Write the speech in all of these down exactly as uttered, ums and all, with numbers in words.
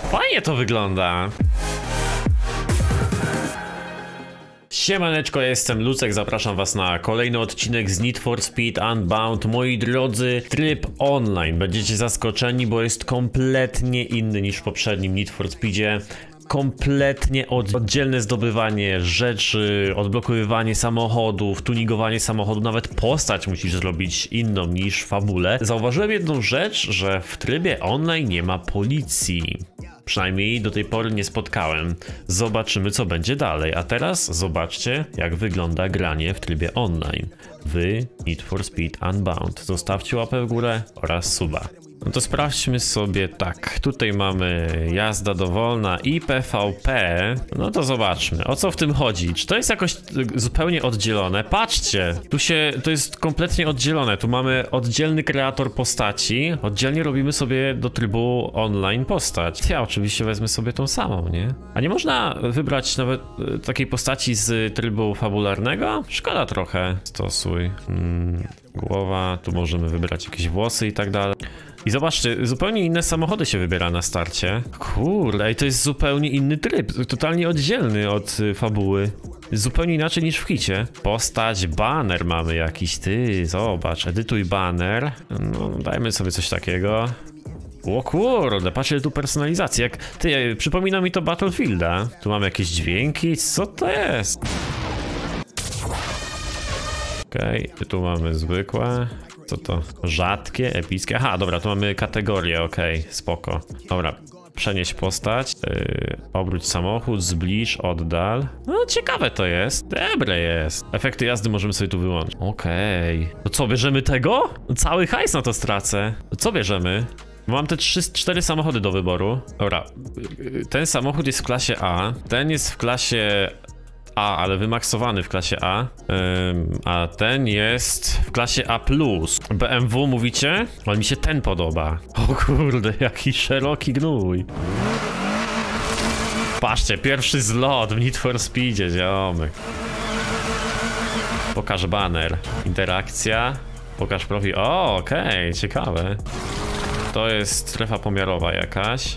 Fajnie to wygląda. Siemaneczko, ja jestem Lucek, zapraszam was na kolejny odcinek z Need for Speed Unbound. Moi drodzy, tryb online. Będziecie zaskoczeni, bo jest kompletnie inny niż w poprzednim Need for Speedzie. Kompletnie oddzielne zdobywanie rzeczy, odblokowywanie samochodów, tuningowanie samochodu, nawet postać musisz zrobić inną niż w fabule. Zauważyłem jedną rzecz, że w trybie online nie ma policji. Przynajmniej do tej pory nie spotkałem. Zobaczymy, co będzie dalej. A teraz zobaczcie, jak wygląda granie w trybie online w Need for Speed Unbound. Zostawcie łapę w górę oraz suba. No to sprawdźmy sobie tak, tutaj mamy jazda dowolna i P V P, no to zobaczmy, o co w tym chodzi, czy to jest jakoś zupełnie oddzielone? Patrzcie, tu się, to jest kompletnie oddzielone, tu mamy oddzielny kreator postaci, oddzielnie robimy sobie do trybu online postać. Ja oczywiście wezmę sobie tą samą, nie? A nie można wybrać nawet takiej postaci z trybu fabularnego? Szkoda trochę. Stosuj, hmm, głowa, tu możemy wybrać jakieś włosy i tak dalej. I zobaczcie, zupełnie inne samochody się wybiera na starcie. Kurde, i to jest zupełnie inny tryb, totalnie oddzielny od fabuły. Zupełnie inaczej niż w hicie. Postać, banner mamy jakiś, ty, zobacz, edytuj banner. No, dajmy sobie coś takiego. O kurde, patrz ile tu personalizacji, jak, ty, przypomina mi to Battlefielda. Tu mamy jakieś dźwięki, co to jest? Okej, okay, tu mamy zwykłe. Co to? Rzadkie, epickie. Aha, dobra, tu mamy kategorię, okej, okay, spoko. Dobra, przenieść postać, yy, obróć samochód, zbliż, oddal. No ciekawe to jest, dobre jest. Efekty jazdy możemy sobie tu wyłączyć. Okej. Okay. No co, bierzemy tego? Cały hajs na to stracę. Co bierzemy? Mam te trzy, cztery samochody do wyboru. Dobra, ten samochód jest w klasie A, ten jest w klasie A, ale wymaksowany w klasie A, ym, a ten jest w klasie A plus. B M W mówicie? Ale mi się ten podoba. O kurde, jaki szeroki gnój. Patrzcie, pierwszy zlot w Need for Speedzie, ziomek. Pokaż banner. Interakcja. Pokaż profil. O, okej, okay, ciekawe. To jest strefa pomiarowa jakaś.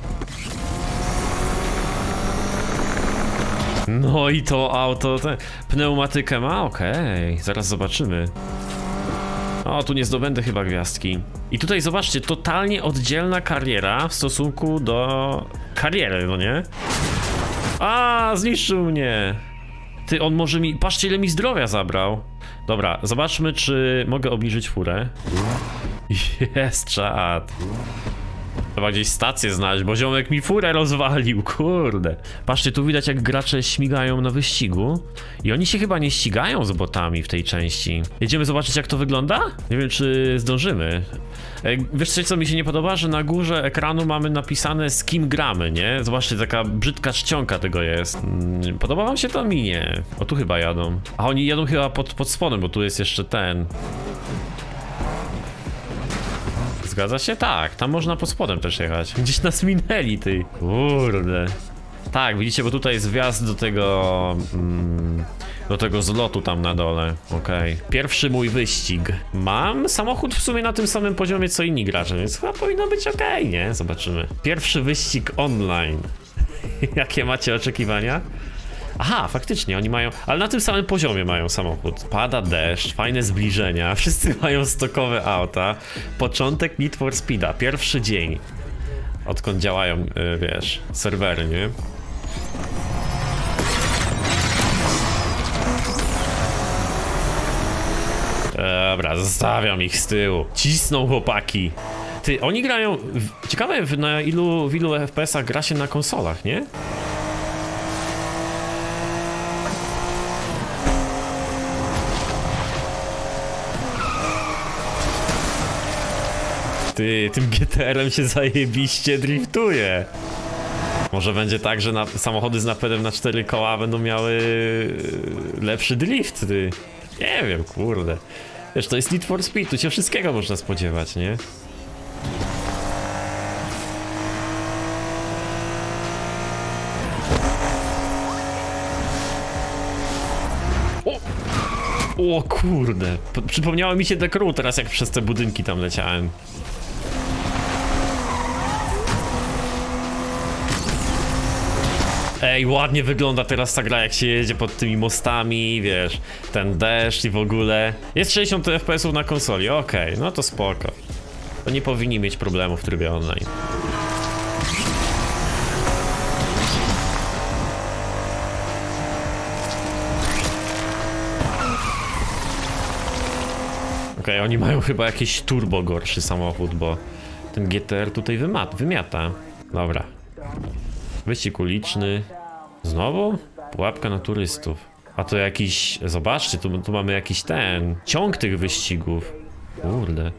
No i to auto, te, pneumatykę ma? Okej, okay, zaraz zobaczymy. O, tu nie zdobędę chyba gwiazdki. I tutaj zobaczcie, totalnie oddzielna kariera w stosunku do kariery, no nie? A, zniszczył mnie. Ty, on może mi, patrzcie ile mi zdrowia zabrał. Dobra, zobaczmy czy mogę obniżyć furę. Jest czad. Trzeba gdzieś stację znaleźć, bo ziomek mi furę rozwalił, kurde. Patrzcie, tu widać jak gracze śmigają na wyścigu. I oni się chyba nie ścigają z botami w tej części. Jedziemy zobaczyć jak to wygląda? Nie wiem czy zdążymy. Wiesz co mi się nie podoba? Że na górze ekranu mamy napisane z kim gramy, nie? Zobaczcie, taka brzydka czcionka tego jest. Podoba wam się to? Mi nie. O, tu chyba jadą. A oni jadą chyba pod, pod spodem, bo tu jest jeszcze ten. Zgadza się? Tak, tam można pod spodem też jechać. Gdzieś nas minęli, ty. Kurde. Tak, widzicie, bo tutaj jest wjazd do tego... Mm, do tego zlotu tam na dole. Okej. Okay. Pierwszy mój wyścig. Mam samochód w sumie na tym samym poziomie co inni gracze, więc chyba powinno być okej, okay, nie? Zobaczymy. Pierwszy wyścig online. Jakie macie oczekiwania? Aha, faktycznie, oni mają, ale na tym samym poziomie mają samochód. Pada deszcz, fajne zbliżenia, wszyscy mają stokowe auta. Początek Need for Speeda, pierwszy dzień. Odkąd działają, yy, wiesz, serwery, nie? Dobra, zostawiam ich z tyłu. Cisną chłopaki. Ty, oni grają, w... ciekawe na ilu, w ilu F P S-ach gra się na konsolach, nie? Ty, tym G T R-em się zajebiście driftuje. Może będzie tak, że na, samochody z napędem na cztery koła będą miały lepszy drift, ty. Nie wiem, kurde. Wiesz, to jest Need for Speed, tu się wszystkiego można spodziewać, nie? O! O kurde, przypomniało mi się The Crew teraz jak przez te budynki tam leciałem. Ej, ładnie wygląda teraz ta gra, jak się jedzie pod tymi mostami, wiesz, ten deszcz i w ogóle. Jest sześćdziesiąt F P S-ów na konsoli, okej, okay, no to spoko. To nie powinni mieć problemu w trybie online. Okej, okay, oni mają chyba jakiś turbo gorszy samochód, bo ten G T R tutaj wyma- wymiata. Dobra. Wyścig uliczny. Znowu? Pułapka na turystów. A to jakiś... Zobaczcie, tu, tu mamy jakiś ten... ciąg tych wyścigów. Kurde.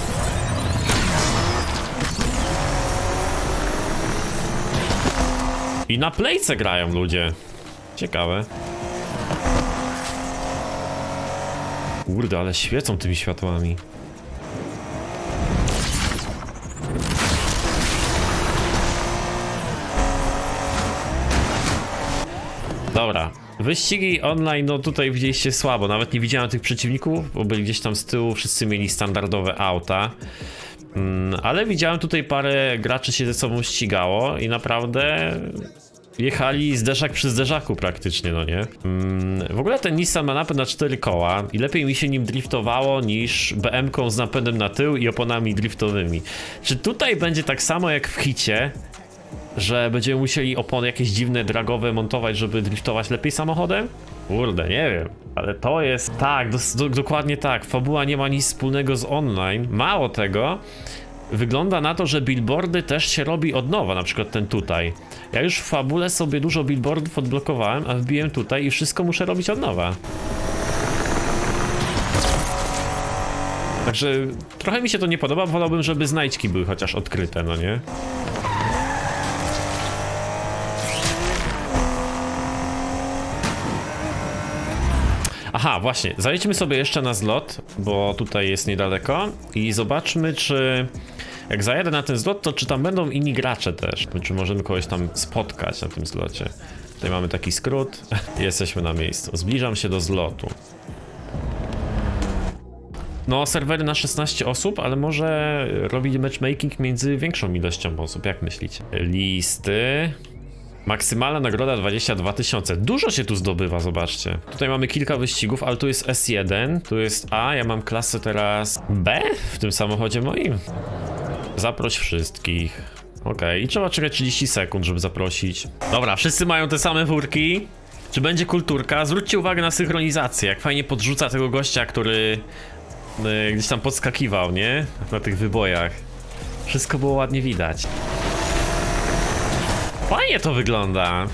I na playce grają ludzie. Ciekawe. Kurde, ale świecą tymi światłami. Dobra, wyścigi online, no tutaj widzieliście słabo, nawet nie widziałem tych przeciwników, bo byli gdzieś tam z tyłu, wszyscy mieli standardowe auta. Mm, ale widziałem tutaj parę graczy się ze sobą ścigało i naprawdę jechali zderzak przy zderzaku praktycznie, no nie? Mm, w ogóle ten Nissan ma napęd na cztery koła i lepiej mi się nim driftowało niż B M-ką z napędem na tył i oponami driftowymi. Czy tutaj będzie tak samo jak w Hicie? Że będziemy musieli opony jakieś dziwne, dragowe montować, żeby driftować lepiej samochodem? Kurde, nie wiem. Ale to jest... Tak, do, do, dokładnie tak. Fabuła nie ma nic wspólnego z online. Mało tego, wygląda na to, że billboardy też się robi od nowa, na przykład ten tutaj. Ja już w fabule sobie dużo billboardów odblokowałem, a wbiłem tutaj i wszystko muszę robić od nowa. Także trochę mi się to nie podoba, wolałbym, żeby znajdźki były chociaż odkryte, no nie? Aha, właśnie, zajedźmy sobie jeszcze na zlot, bo tutaj jest niedaleko i zobaczmy, czy jak zajadę na ten zlot, to czy tam będą inni gracze też, czy możemy kogoś tam spotkać na tym zlocie. Tutaj mamy taki skrót i jesteśmy na miejscu. Zbliżam się do zlotu. No, serwery na szesnaście osób, ale może robić matchmaking między większą ilością osób, jak myślicie? Listy... Maksymalna nagroda dwadzieścia dwa tysiące. Dużo się tu zdobywa, zobaczcie. Tutaj mamy kilka wyścigów, ale tu jest S jeden, tu jest A, ja mam klasę teraz B w tym samochodzie moim. Zaproś wszystkich. Okej, okay. I trzeba czekać trzydzieści sekund, żeby zaprosić. Dobra, wszyscy mają te same furki. Czy będzie kulturka? Zwróćcie uwagę na synchronizację, jak fajnie podrzuca tego gościa, który yy, gdzieś tam podskakiwał, nie? Na tych wybojach. Wszystko było ładnie widać. Fajnie to wygląda.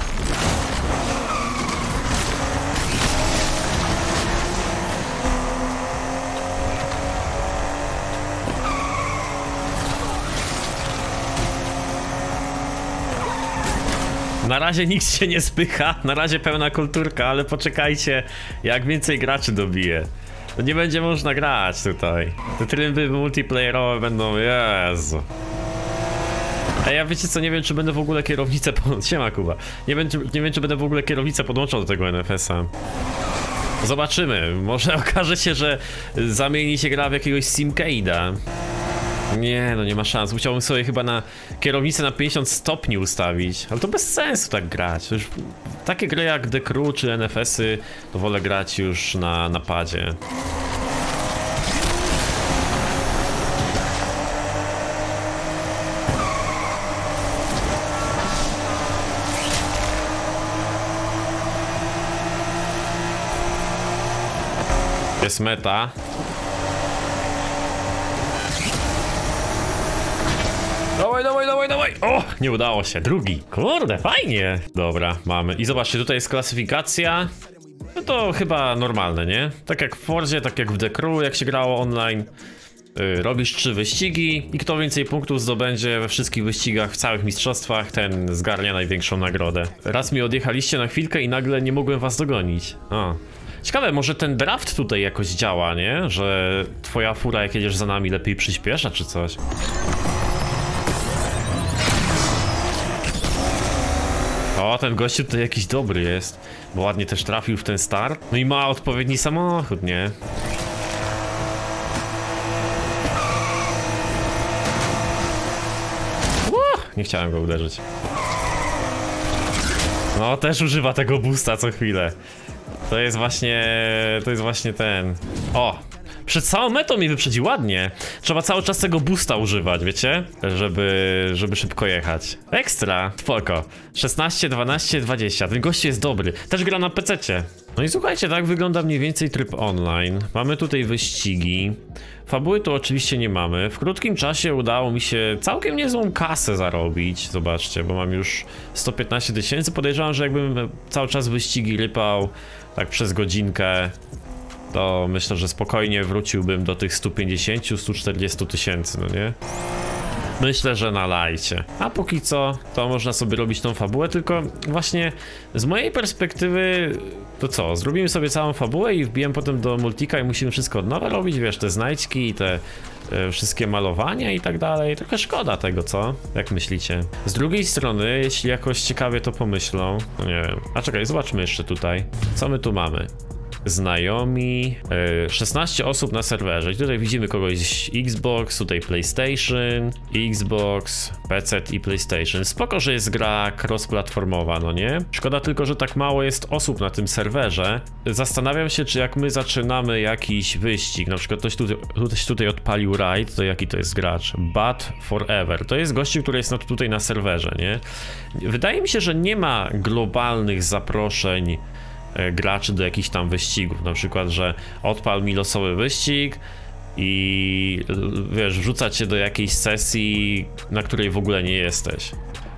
Na razie nikt się nie spycha, na razie pełna kulturka, ale poczekajcie, jak więcej graczy dobije. To nie będzie można grać tutaj. Te tryby multiplayerowe będą... Jezu. A ja wiecie co, nie wiem czy będę w ogóle kierownicę pod... Siema Kuba. Nie wiem, czy, nie wiem czy będę w ogóle kierownicę podłączał do tego N F S-a. Zobaczymy, może okaże się, że zamieni się gra w jakiegoś Simcade'a. Nie, no nie ma szans, musiałbym sobie chyba na kierownicę na pięćdziesiąt stopni ustawić. Ale to bez sensu tak grać, to już takie gry jak The Crew czy N F S-y to wolę grać już na napadzie. Jest meta. Dawaj, dawaj, dawaj, dawaj! O, nie udało się. Drugi. Kurde, fajnie. Dobra, mamy. I zobaczcie, tutaj jest klasyfikacja. No to chyba normalne, nie? Tak jak w Forzie, tak jak w The Crew, jak się grało online. Yy, robisz trzy wyścigi i kto więcej punktów zdobędzie we wszystkich wyścigach, w całych mistrzostwach, ten zgarnia największą nagrodę. Raz mi odjechaliście na chwilkę i nagle nie mogłem was dogonić. O. Ciekawe, może ten draft tutaj jakoś działa, nie? Że twoja fura, jak jedziesz za nami, lepiej przyspiesza, czy coś? O, ten gościu tutaj jakiś dobry jest, bo ładnie też trafił w ten start. No i ma odpowiedni samochód, nie? Uh, nie chciałem go uderzyć. No, też używa tego boosta co chwilę. To jest właśnie... to jest właśnie ten... O! Przed całą metą mnie wyprzedzi ładnie. Trzeba cały czas tego boosta używać, wiecie? Żeby, żeby szybko jechać. Ekstra, spoko. szesnaście, dwanaście, dwadzieścia. Ten gość jest dobry. Też gra na pececie. No i słuchajcie, tak wygląda mniej więcej tryb online. Mamy tutaj wyścigi. Fabuły tu oczywiście nie mamy. W krótkim czasie udało mi się całkiem niezłą kasę zarobić. Zobaczcie, bo mam już sto piętnaście tysięcy. Podejrzewam, że jakbym cały czas wyścigi rypał tak przez godzinkę, to myślę, że spokojnie wróciłbym do tych stu pięćdziesięciu, stu czterdziestu tysięcy, no nie? Myślę, że na lajcie. A póki co, to można sobie robić tą fabułę, tylko właśnie z mojej perspektywy, to co, zrobimy sobie całą fabułę i wbijemy potem do multika i musimy wszystko od nowa robić, wiesz, te znajdźki i te e, wszystkie malowania i tak dalej. Trochę szkoda tego, co? Jak myślicie? Z drugiej strony, jeśli jakoś ciekawie to pomyślą, no nie wiem. A czekaj, zobaczmy jeszcze tutaj. Co my tu mamy? Znajomi, yy, szesnaście osób na serwerze i tutaj widzimy kogoś z Xbox, tutaj PlayStation, Xbox, P C i PlayStation. Spoko, że jest gra cross-platformowa, no nie? Szkoda tylko, że tak mało jest osób na tym serwerze. Zastanawiam się, czy jak my zaczynamy jakiś wyścig, na przykład ktoś tutaj, ktoś tutaj odpalił raid, to jaki to jest gracz? But Forever. To jest gościu, który jest tutaj na serwerze, nie? Wydaje mi się, że nie ma globalnych zaproszeń graczy do jakichś tam wyścigów, na przykład, że odpal mi losowy wyścig i wiesz, wrzuca cię do jakiejś sesji, na której w ogóle nie jesteś.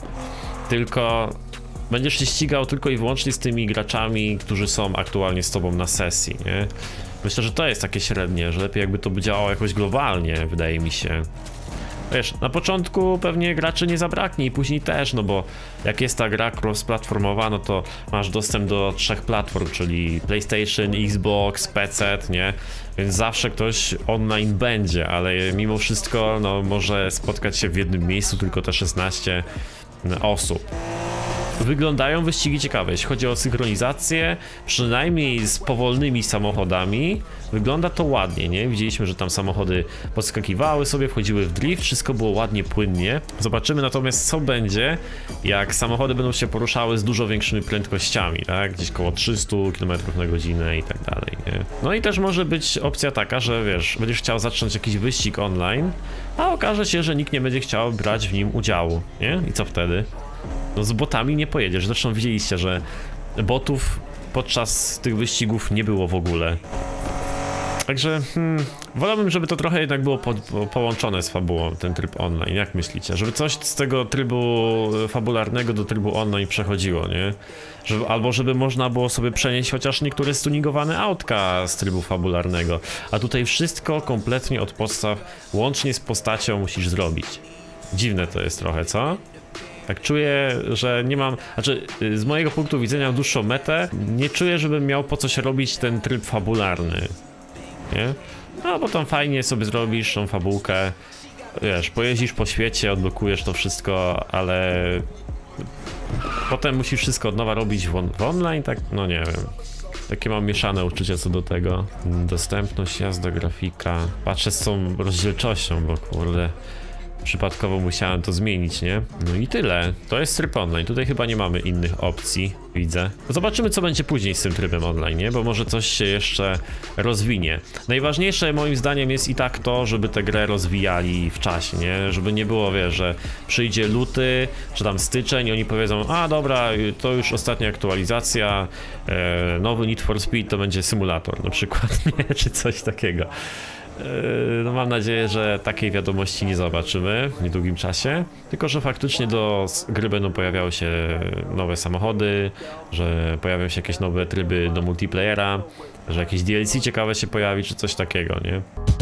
Tylko będziesz się ścigał tylko i wyłącznie z tymi graczami, którzy są aktualnie z tobą na sesji, nie? Myślę, że to jest takie średnie, że lepiej jakby to by działało jakoś globalnie, wydaje mi się. Wiesz, na początku pewnie graczy nie zabraknie i później też, no bo jak jest ta gra cross-platformowa, no to masz dostęp do trzech platform, czyli PlayStation, Xbox, P C, nie? Więc zawsze ktoś online będzie, ale mimo wszystko, no może spotkać się w jednym miejscu tylko te szesnaście osób. Wyglądają wyścigi ciekawe, jeśli chodzi o synchronizację, przynajmniej z powolnymi samochodami, wygląda to ładnie, nie? Widzieliśmy, że tam samochody podskakiwały sobie, wchodziły w drift, wszystko było ładnie, płynnie. Zobaczymy natomiast, co będzie, jak samochody będą się poruszały z dużo większymi prędkościami, tak? Gdzieś koło trzysta kilometrów na godzinę i tak dalej, nie? No i też może być opcja taka, że wiesz, będziesz chciał zacząć jakiś wyścig online, a okaże się, że nikt nie będzie chciał brać w nim udziału, nie? I co wtedy? No z botami nie pojedziesz, zresztą widzieliście, że botów podczas tych wyścigów nie było w ogóle. Także hmm, wolałbym, żeby to trochę jednak było po, po, połączone z fabułą, ten tryb online, jak myślicie? Żeby coś z tego trybu fabularnego do trybu online przechodziło, nie? Żeby, albo żeby można było sobie przenieść chociaż niektóre stuningowane autka z trybu fabularnego. A tutaj wszystko kompletnie od podstaw, łącznie z postacią musisz zrobić. Dziwne to jest trochę, co? Tak czuję, że nie mam, znaczy z mojego punktu widzenia w dłuższą metę nie czuję, żebym miał po coś robić ten tryb fabularny, nie? No bo tam fajnie sobie zrobisz tą fabułkę, wiesz, pojeździsz po świecie, odblokujesz to wszystko, ale potem musisz wszystko od nowa robić w, on w online, tak, no nie wiem. Takie mam mieszane uczucia co do tego. Dostępność, jazda, grafika, patrzę z tą rozdzielczością, bo kurde, przypadkowo musiałem to zmienić, nie? No i tyle. To jest tryb online. Tutaj chyba nie mamy innych opcji, widzę. Zobaczymy, co będzie później z tym trybem online, nie? Bo może coś się jeszcze rozwinie. Najważniejsze moim zdaniem jest i tak to, żeby tę grę rozwijali w czasie, nie? Żeby nie było, wiesz, że przyjdzie luty, czy tam styczeń i oni powiedzą, a dobra, to już ostatnia aktualizacja, e, nowy Need for Speed to będzie symulator na przykład, nie? Czy coś takiego. No mam nadzieję, że takiej wiadomości nie zobaczymy w niedługim czasie, tylko że faktycznie do gry będą pojawiały się nowe samochody, że pojawią się jakieś nowe tryby do multiplayera, że jakieś D L C ciekawe się pojawi, czy coś takiego, nie?